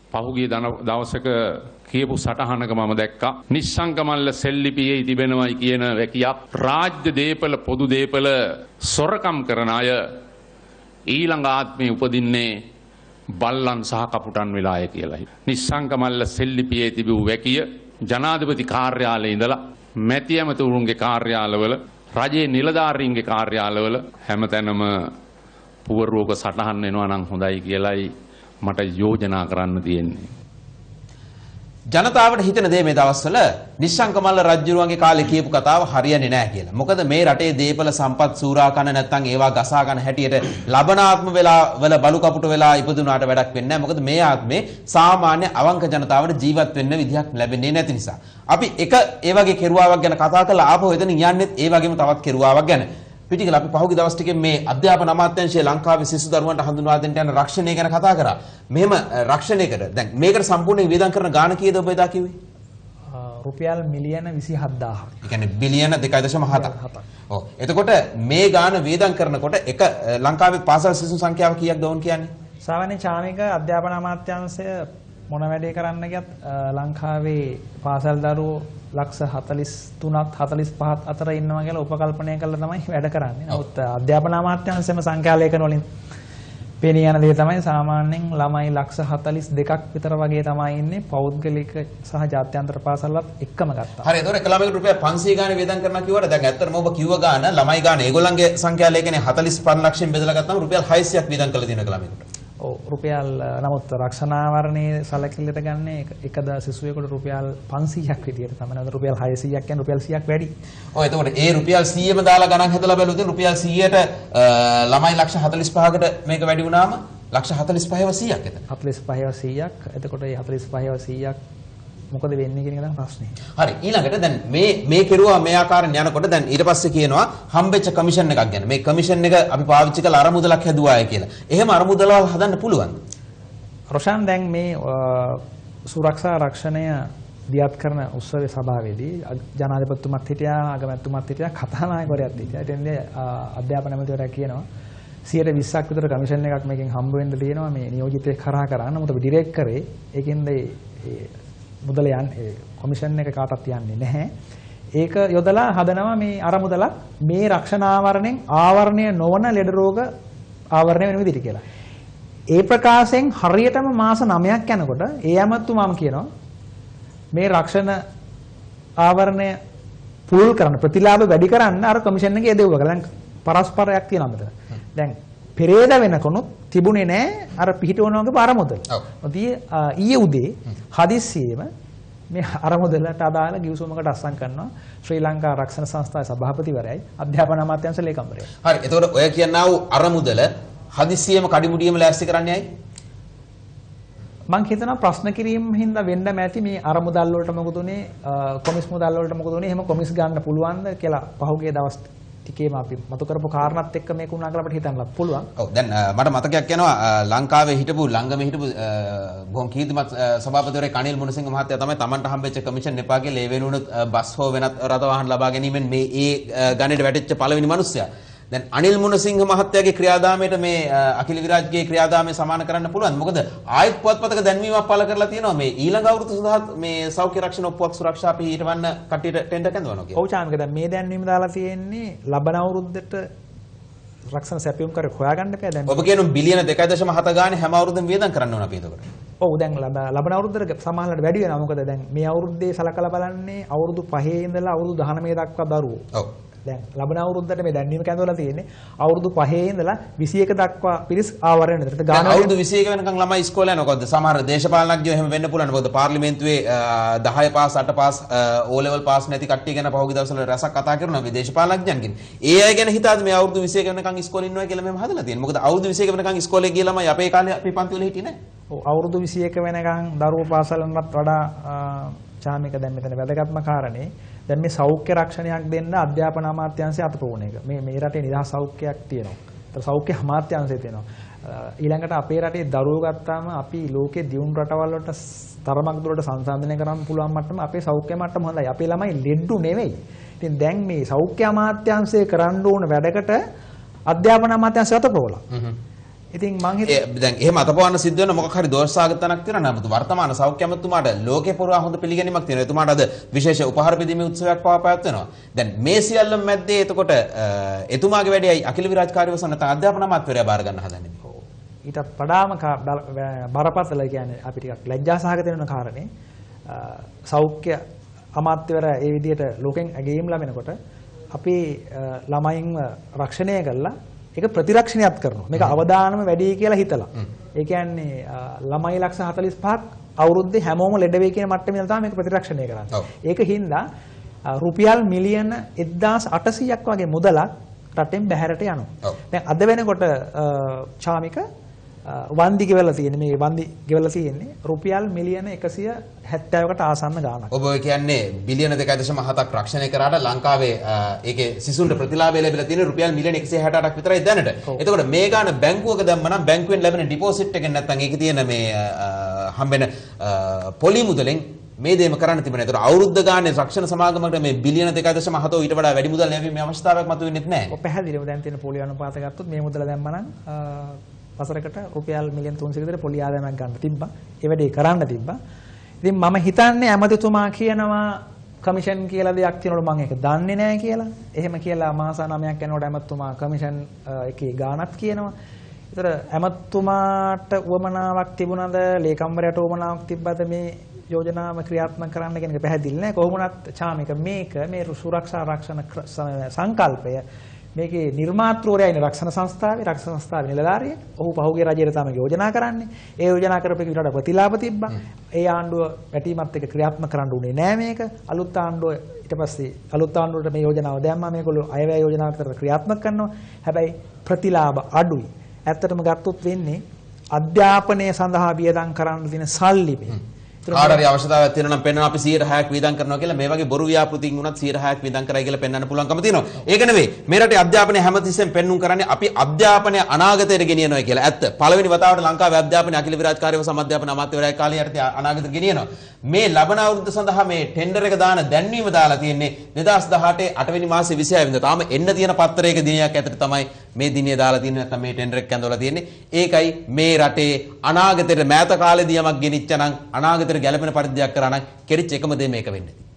පහුගිය දවසක කියපු සටහනක මම දැක්කා නිස්සංකමල්ල සෙල්ලිපියේ තිබෙනවයි කියන වැකියක් රාජ්‍ය දීපල පොදු දීපල සොරකම් කරන අය ඊළඟ ආත්මේ උපදින්නේ බල්ලන් සහ කපුටන් වෙලාය කියලායි. නිස්සංකමල්ල සෙල්ලිපියේ තිබූ වැකිය ජනාධිපති කාර්යාලයේ ඉඳලා මැති ඇමතුරුන්ගේ කාර්යාලවල රජයේ නිලධාරීන්ගේ කාර්යාලවල හැමතැනම පුවරුවක සටහන් වෙනවා නම් හොඳයි කියලායි මට යෝජනා කරන්න තියෙන්නේ. ජනතාවට හිතන දේ මේ දවස්වල නිශ්ශංකමල්ල රජුරුවන්ගේ කාලේ කියපු කතාව හරියන්නේ නැහැ කියලා. මොකද මේ රටේ දේපල සම්පත් සූරා කන නැත්නම් ඒවා ගසා ගන්න හැටියට ලබනාත්ම වෙලාවල බලු කපුට වෙලා ඉපදුනාට වැඩක් වෙන්නේ නැහැ. මොකද මේ ආත්මේ සාමාන්‍ය අවංක ජනතාවට ජීවත් වෙන්න විදිහක් ලැබෙන්නේ නැති නිසා. අපි එක ඒ වගේ කෙරුවාවක් ගැන කතා කරලා ආපහු එතන යන්නේ ඒ වගේම තවත් කෙරුවාවක් ගැන. පිටිකල අපි පහුගිය දවස් ටිකේ මේ අධ්‍යාපන අමාත්‍යාංශයේ ලංකාවේ සිසු දරුවන්ට හඳුන්වා දෙන්න යන රක්ෂණය ගැන කතා කරා. මෙහෙම රක්ෂණයකට දැන් මේකට සම්පූර්ණයෙන් වේදම් කරන ගාණ කීයද ඔබ එදා කිව්වේ? රුපියල් මිලියන 27000ක්. ඒ කියන්නේ බිලියන 2.7ක්. ඔව්. එතකොට මේ ගාණ වේදම් කරනකොට එක ලංකාවේ පාසල් සිසු සංඛ්‍යාව කීයක්ද වුන් කියන්නේ? සාමාන්‍ය චාමික අධ්‍යාපන අමාත්‍යාංශය මොන වැඩේ කරන්න ගියත් ලංකාවේ පාසල් දරුවෝ ලක්ෂ 43ක් 45ක් අතර ඉන්නවා කියලා උපකල්පනය කරලා තමයි වැඩ කරන්නේ. නමුත් අධ්‍යාපන අමාත්‍යාංශයේම සංඛ්‍යා ලේඛන වලින් පෙනී යන දේ තමයි සාමාන්‍යයෙන් ළමයි ලක්ෂ 42ක් විතර වගේ තමයි ඉන්නේ පෞද්ගලික සහ ජාත්‍යන්තර පාසල්වත් එක්කම ගත්තා. හරි. ඒතකොට එක ළමයෙකුට රුපියල් 500 ගානේ වේදම් කරනවා කිව්වට දැන් ඇත්තටම ඔබ කිව්ව ගාන ළමයි ගාන ඒගොල්ලන්ගේ සංඛ්‍යා ලේඛනේ 45 ලක්ෂයෙන් බෙදලා ගත්තාම රුපියල් 600ක් වේදම් කරලා තියෙන එක ළමයෙකුට. ඔව් රුපියල් නමුත් රක්ෂණාවරණයේ සැලකිල්ලට ගන්න එකද සිසුවෙකුට රුපියල් 500ක් විදියට තමයි. නේද රුපියල් 600ක් කියන්නේ රුපියල් 100ක් වැඩි. ඔව් එතකොට ඒ රුපියල් 100ම දාලා ගණන් හදලා බැලුවොත් රුපියල් 100ට ළමයි ලක්ෂ 45කට මේක වැඩි වුණාම ලක්ෂ 45ව 100ක් එතන. 45ව 100ක්. එතකොට මේ 45ව 100ක් මොකද වෙන්නේ කියන එක තමයි ප්‍රශ්නේ. හරි. ඊළඟට දැන් මේ කෙරුවා මේ ආකාරයෙන් යනකොට දැන් ඊට පස්සේ කියනවා හම්බෙච්ච කමිෂන් එකක් ගැන. මේ කමිෂන් එක අපි පාවිච්චි කළ අරමුදලක් හැදුවාය කියලා. එහෙම අරමුදලවල් හදන්න පුළුවන්ද? රොෂාන් දැන් මේ සුරක්ෂා රක්ෂණය දියත් කරන උත්සවයේ සභාවේදී ජනාධිපතිතුමත් හිටියා, අගමැතිතුමත් හිටියා, කතානායකවරයාත් හිටියා. එතෙන්දී අධ්‍යාපන ඇමතිවරයා කියනවා 120ක් විතර කමිෂන් එකක් මේකෙන් හම්බ වෙන්න තියෙනවා මේ නියෝජිතයෙක් කරා කරන්න. නමුත් අපි ඩිරෙක්ට් කරේ ඒකෙන්ද මුදල යන්නේ කොමිෂන් එක කාටවත් යන්නේ නැහැ. ඒක යොදලා හදනවා මේ අරමුදලක් මේ රක්ෂණ ආවරණයෙන් ආවරණය නොවන ලෙඩ රෝග ආවරණය වෙන විදිහට කියලා. ඒ ප්‍රකාශයෙන් හරියටම මාස 9ක් යනකොට ඒ ඇමතුමාම කියනවා මේ රක්ෂණ ආවරණය පුල් කරන ප්‍රතිලාභ වැඩි කරන්න අර කොමිෂන් එකේ දෙවුවා කියලා. දැන් පරස්පරයක් තියෙනවා මෙතන. දැන් පෙරේද වෙනකොනුත් තිබුණේ නැහැ අර පිහිටවනවගේ අරමුදල. ඔව්. ඊයේ උදේ හදිස්සියෙම මේ අරමුදලට අදාළ ගිවිසුමකට අත්සන් කරනවා ශ්‍රී ලංකා රක්ෂණ සංස්ථාවේ සභාපතිවරයයි අධ්‍යාපන අමාත්‍යාංශ ලේකම්වරයයි. හරි. එතකොට ඔය කියනා වූ අරමුදල හදිස්සියෙම කඩිමුඩියෙම ලෑස්ති කරන්නේ ඇයි? මම හිතනවා ප්‍රශ්න කිරීම හින්දා වෙන්නම ඇති මේ අරමුදල් වලට මොකද උනේ කොමිස් මුදල් වලට මොකද උනේ එහෙම කොමිස් ගන්න පුළුවන්ද කියලා පහුගිය දවස් ටිකේම අපි මතු කරපු කාරණාත් එක්ක මේක උනා කියලා අපිට හිතන්නත් පුළුවන්. ඔව් දැන් මට මතකයක් යනවා ලංකාවේ හිටපු ළඟම හිටපු බොහොම කීර්තිමත් සභාපතිවරයෙක් අනිල් මුණසිංහ මහත්තයා තමයි Tamanට හම්බෙච්ච කමිෂන් එපා කියලා ඒ වෙනුවනුත් බස් හෝ වෙනත් රථ වාහන ලබා ගැනීමෙන් මේ ගණේට වැටෙච්ච පළවෙනි මිනිස්සයා. දැන් අනිල් මුණසිංහ මහත්තයාගේ ක්‍රියාදාමයට මේ අකිල විරාජ්ගේ ක්‍රියාදාමය සමාන කරන්න පුළුවන්. මොකද ආයත් පුවත්පතක දැන්වීමක් පළ කරලා තියෙනවා මේ ඊළඟ අවුරුදු සඳහා මේ සෞඛ්‍ය රක්ෂණ ඔප්පුවක් සුරක්ෂා පිළිහිටවන්න කට්ටියට ටෙන්ඩර් කැඳවනවා කියලා. ඔව් චාමික දැන් මේ දැන්වීම දාලා තියෙන්නේ ලබන අවුරුද්දට රක්ෂණ සැපයුම් කරේ හොයාගන්න බෑ දැන්. ඔබ කියනවා බිලියන 2.7 ගානේ හැම අවුරුද්දෙම වියදම් කරන්න ඕන අපි එතකොට. ඔව් දැන් ලබන අවුරුද්දට සමහරවිට වැඩි වෙනවා. මොකද දැන් මේ අවුරුද්දේ සලකලා බලන්නේ අවුරුදු 5 ඉඳලා අවුරුදු 19 දක්වා දරුවෝ. ඔව්. දැන් ලබන අවුරුද්දට මේ දැන්වීම කැඳවලා තියෙන්නේ අවුරුදු 5 ඉඳලා 21 දක්වා පිරිස් ආවරණය වෙනවා. ගාන අවුරුදු 21 වෙනකන් ළමයි ඉස්කෝලේ යනවා. කොහොමද? සමහර දේශපාලනඥයෝ එහෙම වෙන්න පුළුවන්. මොකද පාර්ලිමේන්තුවේ 10 pass 8 pass O level pass නැති කට්ටිය ගැන පහුගිය දවස්වල රසක් කතා කරනවා මේ දේශපාලනඥයන්ගෙන්. ඒ අය ගැන හිතාද මේ අවුරුදු 21 වෙනකන් ඉස්කෝලේ ඉන්නවා කියලා මෙහෙම හදලා තියෙන්නේ. මොකද අවුරුදු 21 වෙනකන් ඉස්කෝලේ ගිය ළමයි අපේ කාලේ අපි පන්ති වල හිටියේ නැහැ. ඔව් අවුරුදු 21 වෙනකන් දරුවෝ පාසලෙන්වත් වඩා චාමික දැන් මෙතන වැදගත්ම කාරණේ දැන් මේ සෞඛ්‍ය රක්ෂණයක් දෙන්න අධ්‍යාපන අමාත්‍යාංශය අතපොවන එක. මේ රටේ නිදහස් සෞඛ්‍යයක් තියෙනවා. ඒතර සෞඛ්‍ය අමාත්‍යාංශය තියෙනවා. ඊළඟට අපේ රටේ දරුවෝ ගත්තාම අපි ලෝකේ දියුණු රටවල් වලට තරමක් දුරට සංසන්දනය කරන්න පුළුවන් මට්ටම අපේ සෞඛ්‍ය මට්ටම හොඳයි. අපේ ළමයි ලෙඩු නෙවෙයි. ඉතින් දැන් මේ සෞඛ්‍ය අමාත්‍යාංශය කරන්න ඕන වැඩකට අධ්‍යාපන අමාත්‍යාංශය අතපොවලා. ඉතින් මං හිතුවා දැන් එහෙම අතපවන්න සිද්ධ වෙන මොකක් හරි දෝෂසහගත තැනක් තියෙනවා නේද? වර්තමාන සෞඛ්‍ය අමාත්‍යතුමාට ලෝකේ පුරා හොඳ පිළිගැනීමක් තියෙනවා. එතුමාට අද විශේෂ උපහාර බෙදීමේ උත්සවයක් පවත්වනවා. දැන් මේ සියල්ලම මැද්දේ එතකොට එතුමාගේ වැඩේයි අකිල විරාජ් කාර්යවසම් නැත්නම් අධ්‍යාපන අමාත්‍යවරයා බාර ගන්න හදන්නේ. ඊට වඩාම බරපතල කියන්නේ අපි ටිකක් ලැජ්ජාසහගත වෙන කාරණේ සෞඛ්‍ය අමාත්‍යවරයා ඒ විදිහට ලෝකෙන් ඇගීම් ලැබෙනකොට අපි ළමයින්ව රක්ෂණය කළා ඒක ප්‍රතිරක්ෂණයත් කරනවා. මේක අවදානම වැඩි කියලා හිතලා. ඒ කියන්නේ ළමයි ලක්ෂ 45ක් අවුරුද්දේ හැමෝම ලෙඩ වෙයි කියන මට්ටමේ ඉඳලා තමයි මේක ප්‍රතිරක්ෂණය කරන්නේ. ඒක හින්දා රුපියල් මිලියන 1800ක් වගේ මුදලක් රටෙන් බැහැරට යනවා. දැන් අද වෙනකොට චාමික වන්දි ගෙවලා තියෙන්නේ මේ වන්දි ගෙවලා තියෙන්නේ රුපියල් මිලියන 170කට ආසන්න ගාණක්. ඔබ කියන්නේ බිලියන 2.7ක් රක්ෂණය කරාට ලංකාවේ ඒකේ සිසුන්ට ප්‍රතිලාභය ලැබිලා තියෙන රුපියල් මිලියන 168ක් විතරයි දැනට. එතකොට මේ ගාන බැංකුවක දැම්ම නම් බැංකුවෙන් ලැබෙන ඩිපොසිට් එකෙන් නැත්නම් ඒකේ තියෙන මේ හම්බෙන පොලි මුදලෙන් මේ දේම කරන්න තිබුණා. ඒතර අවුරුද්ද ගානේ රක්ෂණ සමාගමකට මේ බිලියන 2.7 ඊට වඩා වැඩි මුදල් ලැබීමේ අවශ්‍යතාවයක් මතුවෙන්නේ නැහැ. ඔය පැහැදිලිව දැන් තියෙන පොලි අනුපාත ගත්තොත් මේ මුදල දැම්ම නම් වසරකට රුපියල් මිලියන 300 විතර පොලි ආදායමක් ගන්න තිබ්බා. ඒ වැඩේ කරන්න තිබ්බා. ඉතින් මම හිතන්නේ ඇමතිතුමා කියනවා කමිෂන් කියලා දෙයක් තියෙනකොට මම ඒක දන්නේ නැහැ කියලා. එහෙම කියලා මාස 9ක් යනකොට ඇමතිතුමා කමිෂන් එකේ ගාණක් කියනවා. ඒතර ඇමතිතුමාට උවමනාවක් තිබුණාද ලේකම්වරයාට උවමනාවක් තිබ්බද මේ යෝජනාව ක්‍රියාත්මක කරන්න කියන එක පැහැදිලි නැහැ. කොහොමුණත් චාමික මේක මේ සුරක්ෂා ආරක්ෂණ සංකල්පය මේකේ නිර්මාතෘවරයා රක්ෂණ සංස්ථාවේ නිලධාරියෙක්. ඔහු පහුගිය රජයේ තමයි යෝජනා කරන්නේ. ඒ යෝජනා කරපු එකට වඩා ප්‍රතිලාභ තිබ්බා. ඒ ආණ්ඩුව පැටීමත් එක්ක ක්‍රියාත්මක කරන්න උනේ නෑ මේක. අලුත් ආණ්ඩුව ඊට පස්සේ අලුත් ආණ්ඩුවට මේ යෝජනාව දැම්මා. මේගොල්ලෝ අයවැය යෝජනාවක් කරලා ක්‍රියාත්මක කරනවා. හැබැයි ප්‍රතිලාභ අඩුයි. ඇත්තටම ගත්තොත් වෙන්නේ අධ්‍යාපනය සඳහා වියදම් කරන්න තියෙන සල්ලි මේ. කාටරි අවශ්‍යතාවයක් තියෙනවා නම් පෙන්වන්න අපි 100%ක් වියදම් කරනවා කියලා මේ වගේ බොරු ව්‍යාපෘතින් උනත් 100%ක් වියදම් කරයි කියලා පෙන්වන්න පුළුවන්කම තියෙනවා. ඒක නෙවෙයි. මේ රටේ අධ්‍යාපනය හැමතිස්සෙම පෙන්눔 කරන්නේ අපි අධ්‍යාපනය අනාගතයට ගෙනියනවා කියලා. ඇත්ත. පළවෙනි වතාවට ලංකාවේ අධ්‍යාපනය අකිල විරාජ් කාර්යවසම් අධ්‍යාපන අමාත්‍යවරයා කාලේ යටතේ අනාගතයට ගෙනියනවා. මේ ලබන අවුරුද්ද සඳහා මේ ටෙන්ඩර් එක දාන දැන්වීම දාලා තියෙන්නේ 2018 8 වෙනි මාසේ 26 වෙනිදා. තාම එන්න තියෙන පත්‍රයක දිනයක් ඇතුළත තමයි මේ දිනේ දාලා තියෙන්නේ නැත්නම් මේ ටෙන්ඩර් එක ඇඳවලා තියෙන්නේ. ඒකයි මේ රටේ අනාගතයට මෑත කාලේදී යමක් ගෙනිච්ච නම් අනාගතයට ගැළපෙන පරිද්දයක් කරා නම් කෙරිච්ච එකම දේ මේක වෙන්නේ.